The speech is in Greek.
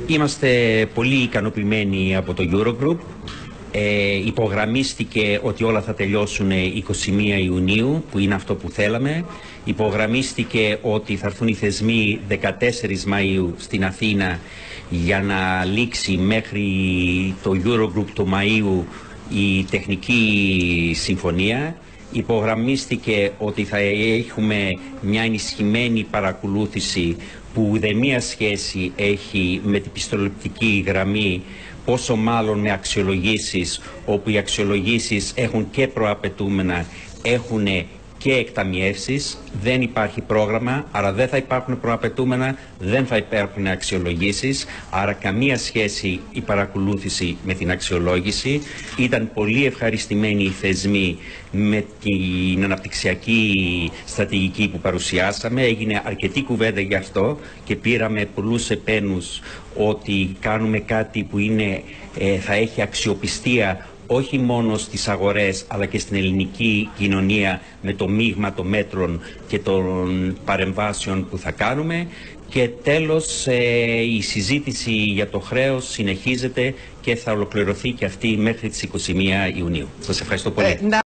Είμαστε πολύ ικανοποιημένοι από το Eurogroup. Υπογραμμίστηκε ότι όλα θα τελειώσουν 21 Ιουνίου, που είναι αυτό που θέλαμε. Υπογραμμίστηκε ότι θα έρθουν οι θεσμοί 14 Μαΐου στην Αθήνα για να λήξει μέχρι το Eurogroup το Μαΐου η τεχνική συμφωνία. Υπογραμμίστηκε ότι θα έχουμε μια ενισχυμένη παρακολούθηση που ουδέμια σχέση έχει με την πιστοληπτική γραμμή, πόσο μάλλον με αξιολογήσεις, όπου οι αξιολογήσεις έχουν και προαπαιτούμενα, έχουν και εκταμιεύσεις. Δεν υπάρχει πρόγραμμα, άρα δεν θα υπάρχουν προαπαιτούμενα, δεν θα υπάρχουν αξιολογήσεις, άρα καμία σχέση η παρακολούθηση με την αξιολόγηση. Ήταν πολύ ευχαριστημένοι οι θεσμοί με την αναπτυξιακή στρατηγική που παρουσιάσαμε. Έγινε αρκετή κουβέντα γι' αυτό και πήραμε πολλούς επένους ότι κάνουμε κάτι που θα έχει αξιοπιστία όχι μόνο στις αγορές αλλά και στην ελληνική κοινωνία με το μείγμα των μέτρων και των παρεμβάσεων που θα κάνουμε. Και τέλος, η συζήτηση για το χρέος συνεχίζεται και θα ολοκληρωθεί και αυτή μέχρι τις 21 Ιουνίου. Σας ευχαριστώ πολύ.